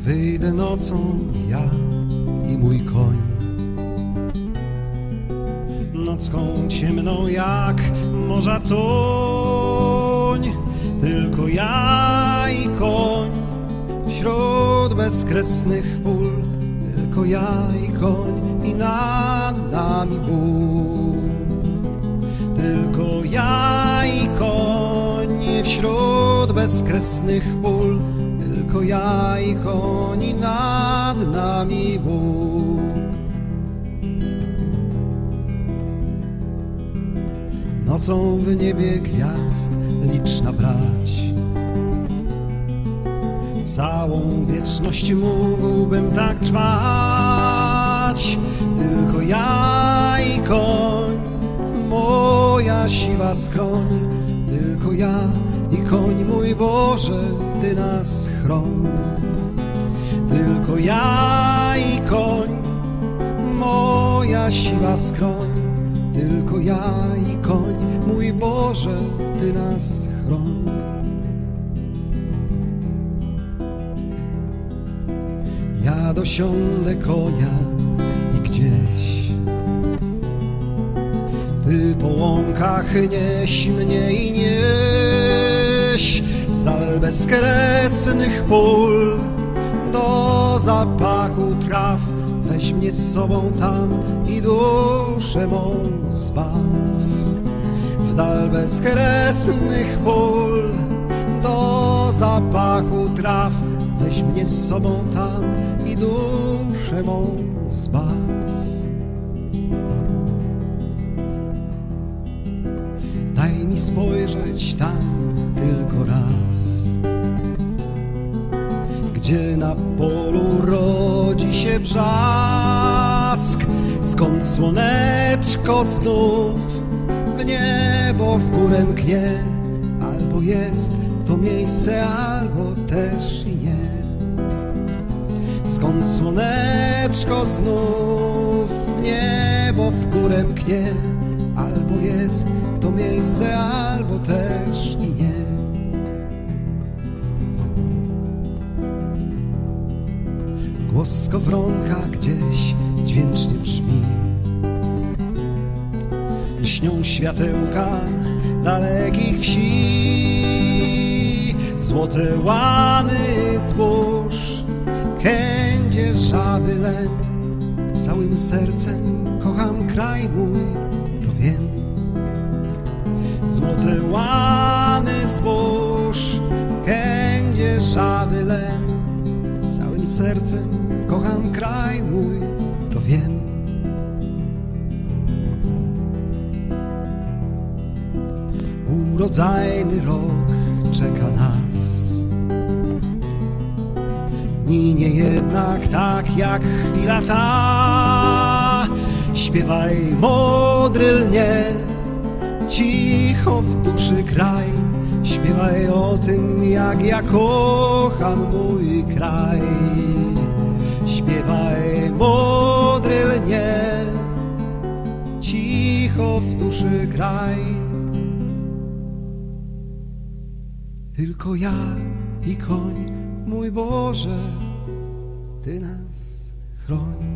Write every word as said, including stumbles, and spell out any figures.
Wyjdę nocą ja i mój koń, nocką ciemną jak morza toń. Tylko ja i koń wśród bezkresnych pól, tylko ja i koń i nad nami Bóg. Tylko ja i koń wśród bezkresnych pól, tylko ja i koń i nad nami Bóg. Nocą w niebie gwiazd liczna brać, całą wieczność mógłbym tak trwać. Tylko ja i koń, moja siwa skroń, tylko ja i koń, mój Boże, Ty nas chroń. Tylko ja i koń, moja siwa skroń, tylko ja i koń, mój Boże, Ty nas chroń. Ja dosiądę konia i gdzieś Ty po łąkach nieś mnie i nieś w dal bezkresnych pól, do zapachu traw. Weź mnie z sobą tam i duszę mą zbaw. W dal bezkresnych pól, do zapachu traw. Weź mnie z sobą tam i duszę mą zbaw. Daj mi spojrzeć tam tylko raz, gdzie na polu rodzi się brzask, skąd słoneczko znów w niebo w górę mknie. Albo jest to miejsce, albo też i nie. Skąd słoneczko znów w niebo w górę mknie. Albo jest to miejsce, albo też i nie. Głos skowronka gdzieś dźwięcznie brzmi, lśnią światełka dalekich wsi. Złote łany zbóż, kędzierzawy len. Całym sercem kocham kraj mój, to wiem. Złote łany zbóż, kędzierzawy len. Całym sercem kocham kraj mój, to wiem. Urodzajny rok czeka nas, minie jednak tak jak chwila ta. Śpiewaj, modry lnie, cicho w duszy kraj. Śpiewaj o tym, jak ja kocham mój kraj. Śpiewaj, modry lnie, cicho w duszy kraj. Tylko ja i koń, mój Boże, Ty nas chroń.